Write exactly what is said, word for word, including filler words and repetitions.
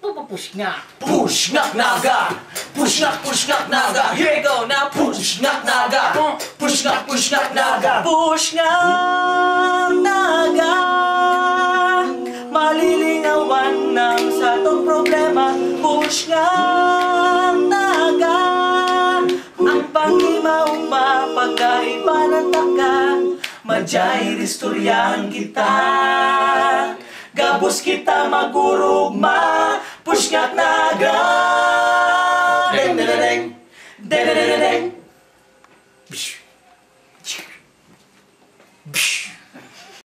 push nga. Push ngak naga. Push ngak push ngak naga. Here we go now. Push ngak naga. Push ngak push ngak naga. Push ngak naga. Malilingawan ng sa tong problema. Push ngak naga. Ang pangimaw mapagkaiba ng taka. Madjay istoryahan kita. Gabos kita magurugma. Push ngak naga.